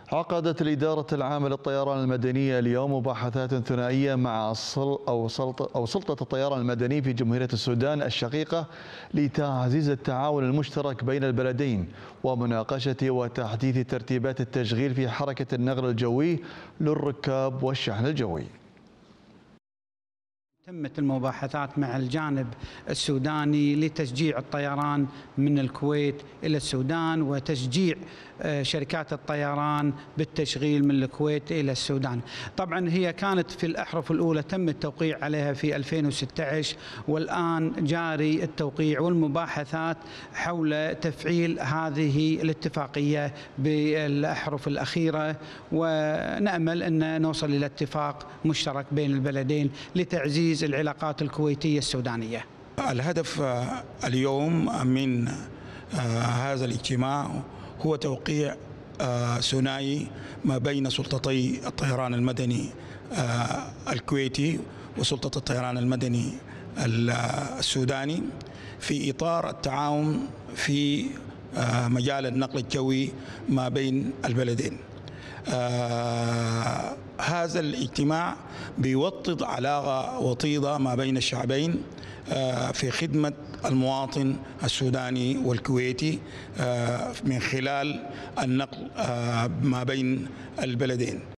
عقدت الإدارة العامة للطيران المدني اليوم مباحثات ثنائية مع سلطة الطيران المدني في جمهورية السودان الشقيقة لتعزيز التعاون المشترك بين البلدين ومناقشة وتحديث ترتيبات التشغيل في حركة النقل الجوي للركاب والشحن الجوي. تمت المباحثات مع الجانب السوداني لتشجيع الطيران من الكويت إلى السودان وتشجيع شركات الطيران بالتشغيل من الكويت إلى السودان. طبعا هي كانت في الأحرف الأولى تم التوقيع عليها في 2016 والآن جاري التوقيع والمباحثات حول تفعيل هذه الاتفاقية بالأحرف الأخيرة، ونأمل أن نوصل إلى اتفاق مشترك بين البلدين لتعزيز العلاقات الكويتية السودانية. الهدف اليوم من هذا الاجتماع هو توقيع ثنائي ما بين سلطتي الطيران المدني الكويتي وسلطة الطيران المدني السوداني في إطار التعاون في مجال النقل الجوي ما بين البلدين. هذا الاجتماع بيوطد علاقة وطيدة ما بين الشعبين في خدمة المواطن السوداني والكويتي من خلال النقل ما بين البلدين.